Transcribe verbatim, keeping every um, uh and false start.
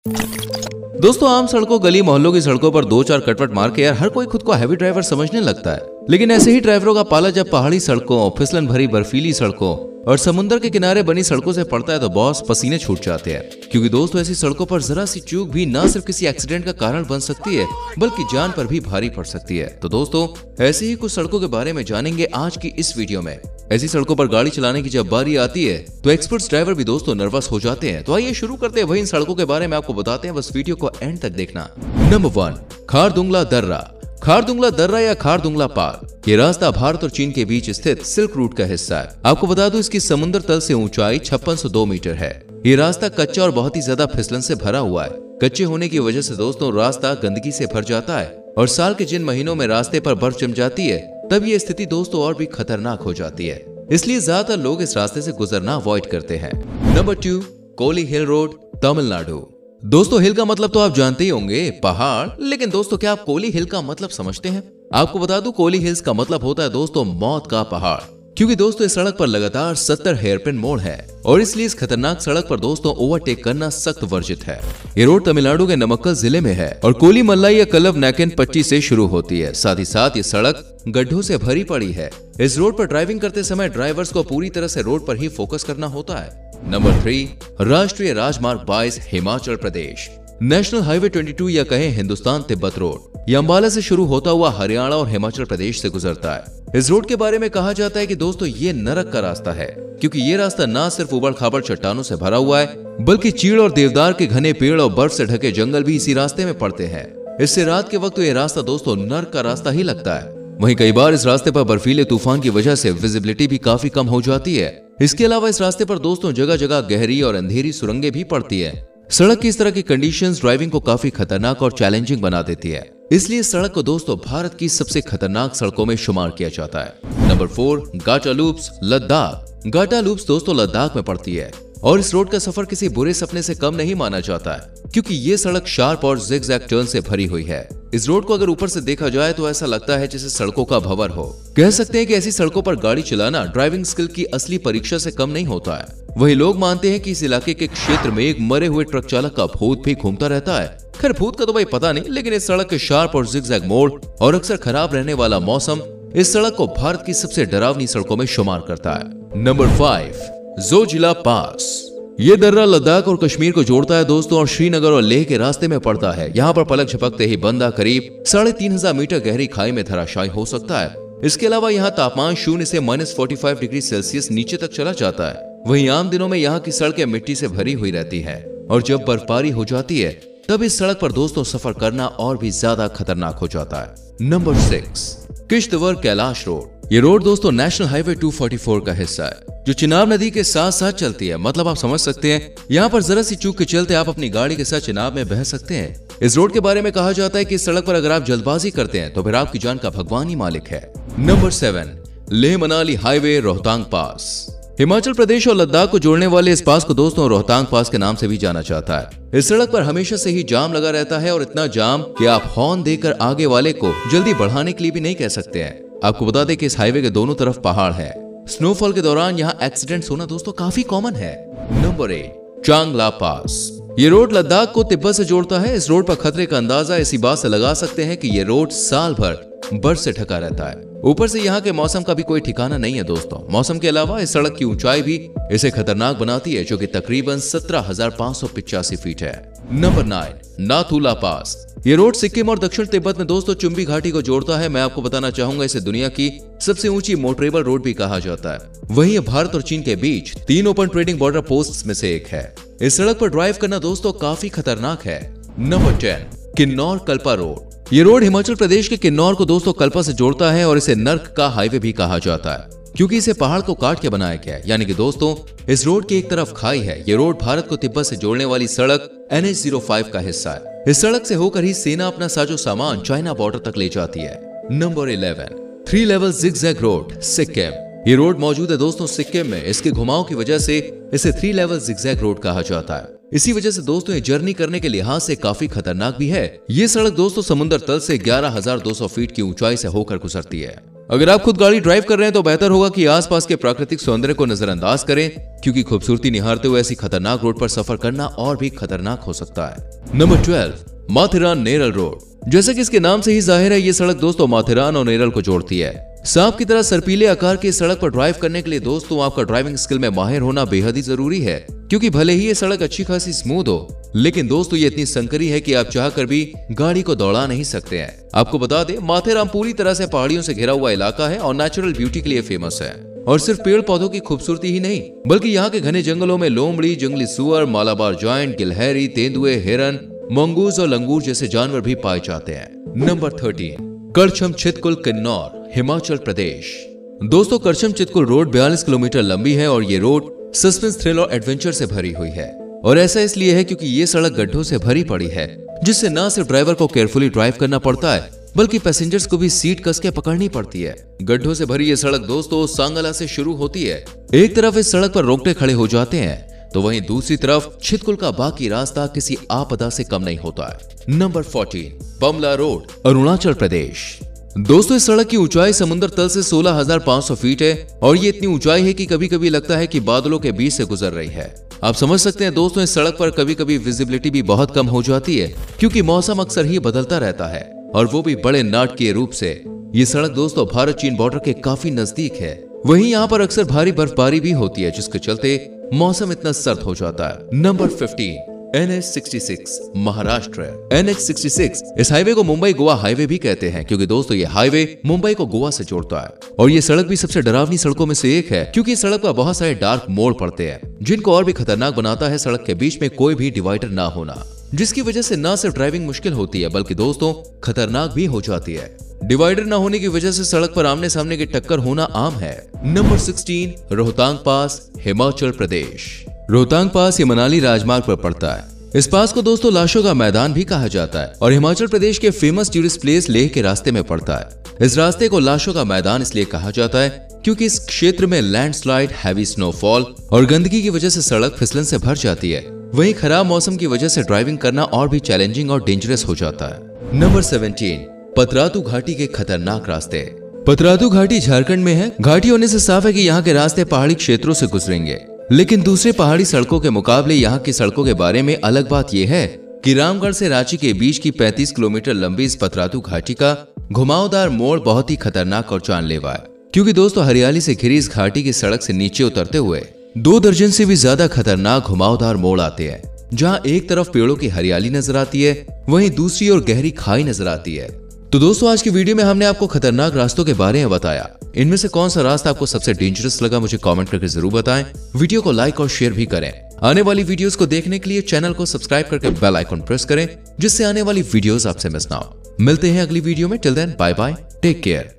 दोस्तों आम सड़कों, गली मोहल्लों की सड़कों पर दो चार कटवट मार के यार हर कोई खुद को हैवी ड्राइवर समझने लगता है। लेकिन ऐसे ही ड्राइवरों का पाला जब पहाड़ी सड़कों, फिसलन भरी बर्फीली सड़कों और समुद्र के किनारे बनी सड़कों से पड़ता है तो बॉस पसीने छूट जाते हैं। क्योंकि दोस्तों ऐसी सड़कों पर जरा सी चूक भी ना सिर्फ किसी एक्सीडेंट का कारण बन सकती है बल्कि जान पर भी भारी पड़ सकती है। तो दोस्तों ऐसे ही कुछ सड़कों के बारे में जानेंगे आज की इस वीडियो में। ऐसी सड़कों पर गाड़ी चलाने की जब बारी आती है तो एक्सपर्ट्स ड्राइवर भी दोस्तों नर्वस हो जाते हैं। तो आइए शुरू करते हैं वही इन सड़कों के बारे में आपको बताते हैं, बस वीडियो को एंड तक देखना। नंबर वन, खारदुंगला दर्रा। खारदुंगला दर्रा या खारदुंगला पाल ये रास्ता भारत और चीन के बीच स्थित सिल्क रूट का हिस्सा है। आपको बता दूं इसकी समुद्र तल से ऊंचाई छप्पन सौ दो मीटर है। ये रास्ता कच्चा और बहुत ही ज्यादा फिसलन से भरा हुआ है। कच्चे होने की वजह से दोस्तों रास्ता गंदगी से भर जाता है और साल के जिन महीनों में रास्ते पर बर्फ जम जाती है तब ये स्थिति दोस्तों और भी खतरनाक हो जाती है। इसलिए ज्यादातर लोग इस रास्ते से गुजरना अवॉइड करते हैं। Number two, Kolli hill road, Tamil Nadu. दोस्तों हिल का मतलब तो आप जानते ही होंगे, पहाड़। लेकिन दोस्तों क्या आप कोली हिल का मतलब समझते हैं? आपको बता दूं कोली हिल्स का मतलब होता है दोस्तों मौत का पहाड़। क्योंकि दोस्तों इस सड़क पर लगातार सत्तर हेयरपिन मोड़ है और इसलिए इस खतरनाक सड़क पर दोस्तों ओवरटेक करना सख्त वर्जित है। ये रोड तमिलनाडु के नमक्कल जिले में है और कोली मल्लाई या कलव नाकेन पट्टी से शुरू होती है। साथ ही साथ ये सड़क गड्ढों से भरी पड़ी है। इस रोड पर ड्राइविंग करते समय ड्राइवर्स को पूरी तरह से रोड पर ही फोकस करना होता है। नंबर थ्री, राष्ट्रीय राजमार्ग बाईस, हिमाचल प्रदेश। नेशनल हाईवे बाईस या कहें हिंदुस्तान तिब्बत रोड, ये अंबाला से शुरू होता हुआ हरियाणा और हिमाचल प्रदेश से गुजरता है। इस रोड के बारे में कहा जाता है कि दोस्तों ये नरक का रास्ता है, क्योंकि ये रास्ता न सिर्फ उबड़ खाबड़ चट्टानों से भरा हुआ है बल्कि चीड़ और देवदार के घने पेड़ और बर्फ से ढके जंगल भी इसी रास्ते में पड़ते हैं। इससे रात के वक्त तो ये रास्ता दोस्तों नरक का रास्ता ही लगता है। वहीं कई बार इस रास्ते पर बर्फीले तूफान की वजह से विजिबिलिटी भी काफी कम हो जाती है। इसके अलावा इस रास्ते पर दोस्तों जगह जगह गहरी और अंधेरी सुरंगें भी पड़ती है। सड़क की इस तरह की कंडीशंस ड्राइविंग को काफी खतरनाक और चैलेंजिंग बना देती है। इसलिए इस सड़क को दोस्तों भारत की सबसे खतरनाक सड़कों में शुमार किया जाता है। Number four, Gata loops, Ladakh. Gata loops दोस्तों लद्दाख में पड़ती है और इस रोड का सफर किसी बुरे सपने से कम नहीं माना जाता है, क्योंकि ये सड़क शार्प और जिगजैग टर्न से भरी हुई है। इस रोड को अगर ऊपर से देखा जाए तो ऐसा लगता है जैसे सड़कों का भंवर हो। कह सकते हैं कि ऐसी सड़कों पर गाड़ी चलाना ड्राइविंग स्किल की असली परीक्षा से कम नहीं होता है। वही लोग मानते हैं कि इस इलाके के क्षेत्र में एक मरे हुए ट्रक चालक का भूत भी घूमता रहता है। खैर भूत का तो भाई पता नहीं, लेकिन इस सड़क के शार्प और जिगजैग मोड़ और अक्सर खराब रहने वाला मौसम इस सड़क को भारत की सबसे डरावनी सड़कों में शुमार करता है। Number five, Zojila pass. ये दर्रा लद्दाख और कश्मीर को जोड़ता है दोस्तों और श्रीनगर और लेह के रास्ते में पड़ता है। यहाँ पर पलक झपकते ही बंदा करीब साढ़े तीन हजार मीटर गहरी खाई में धराशायी हो सकता है। इसके अलावा यहाँ तापमान शून्य से minus forty five degree Celsius नीचे तक चला जाता है। वहीं आम दिनों में यहाँ की सड़कें मिट्टी से भरी हुई रहती है और जब बर्फबारी हो जाती है तब इस सड़क पर दोस्तों सफर करना और भी ज्यादा खतरनाक हो जाता है। Number six, Kishtwar Kailash road. ये रोड दोस्तों नेशनल हाईवे दो सौ चौवालीस का हिस्सा है जो चिनाब नदी के साथ साथ चलती है। मतलब आप समझ सकते हैं यहाँ पर जरा सी चूक के चलते आप अपनी गाड़ी के साथ चिनाब में बह सकते हैं। इस रोड के बारे में कहा जाता है कि इस सड़क पर अगर आप जल्दबाजी करते हैं तो फिर आपकी जान का भगवान ही मालिक है। Number seven, Leh Manali highway, Rohtang pass. Himachal Pradesh और लद्दाख को जोड़ने वाले इस पास को दोस्तों रोहतांग पास के नाम से भी जाना जाता है। इस सड़क पर हमेशा से ही जाम लगा रहता है और इतना जाम कि आप हॉर्न देकर आगे वाले को जल्दी बढ़ाने के लिए भी नहीं कह सकते हैं। आपको बता दें कि इस हाईवे के दोनों तरफ पहाड़ है। स्नोफॉल के दौरान यहाँ एक्सीडेंट्स होना दोस्तों काफी कॉमन है। नंबर एट, चांगला पास। ये रोड लद्दाख को तिब्बत से जोड़ता है। इस रोड पर खतरे का अंदाजा इसी बात से लगा सकते हैं कि ये रोड साल भर बर्फ से ढका रहता है। ऊपर से यहाँ के मौसम का भी कोई ठिकाना नहीं है दोस्तों। मौसम के अलावा इस सड़क की ऊंचाई भी इसे खतरनाक बनाती है, जो कि तकरीबन सत्रह हजार पाँच सौ पिचासी फीट है। Number nine, Nathula pass. ये रोड सिक्किम और दक्षिण तिब्बत में दोस्तों चुंबी घाटी को जोड़ता है। मैं आपको बताना चाहूंगा इसे दुनिया की सबसे ऊंची मोटरेबल रोड भी कहा जाता है। वहीं ये भारत और चीन के बीच तीन ओपन ट्रेडिंग बॉर्डर पोस्ट्स में से एक है। इस सड़क पर ड्राइव करना दोस्तों काफी खतरनाक है। Number ten, Kinnaur Kalpa road. ये रोड हिमाचल प्रदेश के किन्नौर को दोस्तों कल्पा से जोड़ता है और इसे नर्क का हाईवे भी कहा जाता है, क्योंकि इसे पहाड़ को काट के बनाया गया है। यानी कि दोस्तों इस रोड की एक तरफ खाई है। ये रोड भारत को तिब्बत से जोड़ने वाली सड़क एन एच ज़ीरो फाइव का हिस्सा है। इस सड़क से होकर ही सेना अपना साजो सामान चाइना बॉर्डर तक ले जाती है। Number eleven, three level zigzag road, Sikkim. ये रोड मौजूद है दोस्तों सिक्किम में। इसके घुमाव की वजह से इसे थ्री लेवल जिगजैग रोड कहा जाता है। इसी वजह से दोस्तों ये जर्नी करने के लिहाज से काफी खतरनाक भी है। ये सड़क दोस्तों समुद्र तल से ग्यारह हजार दो सौ फीट की ऊंचाई से होकर गुजरती है। अगर आप खुद गाड़ी ड्राइव कर रहे हैं तो बेहतर होगा कि आसपास के प्राकृतिक सौंदर्य को नजरअंदाज करें, क्योंकि खूबसूरती निहारते हुए ऐसी खतरनाक रोड पर सफर करना और भी खतरनाक हो सकता है। Number twelve, Matheran Neral road. जैसा कि इसके नाम से ही जाहिर है, ये सड़क दोस्तों माथेरान और नेरल को जोड़ती है। सांप की तरह सर्पीले आकार की सड़क पर ड्राइव करने के लिए दोस्तों आपका ड्राइविंग स्किल में माहिर होना बेहद ही जरूरी है, क्योंकि भले ही ये सड़क अच्छी खासी स्मूथ हो, लेकिन दोस्तों ये इतनी संकरी है कि आप चाहकर भी गाड़ी को दौड़ा नहीं सकते हैं। आपको बता दें, माथेरान पूरी तरह से पहाड़ियों से घिरा हुआ इलाका है और नेचुरल ब्यूटी के लिए फेमस है। और सिर्फ पेड़ पौधों की खूबसूरती ही नहीं, बल्कि यहाँ के घने जंगलों में लोमड़ी, जंगली सुअर, मालाबार जॉइंट, गिलहरी, तेंदुए, हिरन, मंगूस और लंगूर जैसे जानवर भी पाए जाते हैं। Number thirteen, Karcham Chitkul Kinnaur, Himachal Pradesh. दोस्तों करछम चितकुल रोड बयालीस किलोमीटर लंबी है और ये रोड सस्पेंस, थ्रिल और एडवेंचर से भरी हुई है। और ऐसा इसलिए है क्योंकि ये सड़क गड्ढों से भरी पड़ी है, जिससे न सिर्फ ड्राइवर को केयरफुली ड्राइव करना पड़ता है, बल्कि पैसेंजर्स को भी सीट कस के पकड़नी पड़ती है। गड्ढों से भरी ये सड़क दोस्तों सांगला से शुरू होती है। एक तरफ इस सड़क पर रोकटे खड़े हो जाते हैं, तो वहीं दूसरी तरफ छितकुल का बाकी रास्ता किसी आपदा से कम नहीं होता है। Number fourteen, Bumla road, Arunachal Pradesh. दोस्तों इस सड़क की ऊंचाई समुद्र तल से सोलह हजार पाँच सौ फीट है और ये इतनी ऊंचाई है कि कभी कभी लगता है कि बादलों के बीच से गुजर रही है। आप समझ सकते हैं दोस्तों, इस सड़क पर कभी कभी विजिबिलिटी भी बहुत कम हो जाती है, क्योंकि मौसम अक्सर ही बदलता रहता है, और वो भी बड़े नाटकीय रूप से। ये सड़क दोस्तों भारत चीन बॉर्डर के काफी नजदीक है। वहीं यहाँ पर अक्सर भारी बर्फबारी भी होती है, जिसके चलते मौसम इतना सर्द हो जाता है। Number fifteen, N H sixty six, Maharashtra. N H sixty six इस हाईवे को मुंबई गोवा हाईवे भी कहते हैं, क्योंकि दोस्तों ये हाईवे मुंबई को गोवा से जोड़ता है। और ये सड़क भी सबसे डरावनी सड़कों में से एक है, क्योंकि इस सड़क पर बहुत सारे डार्क मोड़ पड़ते हैं, जिनको और भी खतरनाक बनाता है सड़क के बीच में कोई भी डिवाइडर ना होना, जिसकी वजह से न सिर्फ ड्राइविंग मुश्किल होती है, बल्कि दोस्तों खतरनाक भी हो जाती है। डिवाइडर न होने की वजह से सड़क पर आमने सामने की टक्कर होना आम है। Number sixteen, Rohtang pass, Himachal Pradesh. Rohtang pass ये मनाली राजमार्ग पर पड़ता है। इस पास को दोस्तों लाशों का मैदान भी कहा जाता है और हिमाचल प्रदेश के फेमस टूरिस्ट प्लेस लेह के रास्ते में पड़ता है। इस रास्ते को लाशों का मैदान इसलिए कहा जाता है क्योंकि इस क्षेत्र में लैंडस्लाइड, हैवी स्नोफॉल और गंदगी की वजह से सड़क फिसलन से भर जाती है। वहीं खराब मौसम की वजह से ड्राइविंग करना और भी चैलेंजिंग और डेंजरस हो जाता है। नंबर सेवेंटीन, पतरातू घाटी के खतरनाक रास्ते। पतरातू घाटी झारखंड में है। घाटी होने से साफ है कि यहाँ के रास्ते पहाड़ी क्षेत्रों से गुजरेंगे, लेकिन दूसरे पहाड़ी सड़कों के मुकाबले यहाँ की सड़कों के बारे में अलग बात यह है कि रामगढ़ से रांची के बीच की पैंतीस किलोमीटर लंबी इस पतरातू घाटी का घुमावदार मोड़ बहुत ही खतरनाक और जानलेवा है, क्योंकि दोस्तों हरियाली से घिरी इस घाटी की सड़क से नीचे उतरते हुए दो दर्जन से भी ज्यादा खतरनाक घुमावदार मोड़ आते हैं, जहाँ एक तरफ पेड़ों की हरियाली नजर आती है, वहीं दूसरी ओर गहरी खाई नजर आती है। तो दोस्तों आज की वीडियो में हमने आपको खतरनाक रास्तों के बारे में बताया। इनमें से कौन सा रास्ता आपको सबसे डेंजरस लगा, मुझे कमेंट करके जरूर बताएं। वीडियो को लाइक और शेयर भी करें। आने वाली वीडियोस को देखने के लिए चैनल को सब्सक्राइब करके बेल आइकन प्रेस करें, जिससे आने वाली वीडियोस आपसे मिस ना हो। मिलते हैं अगली वीडियो में। Till then bye bye, take care.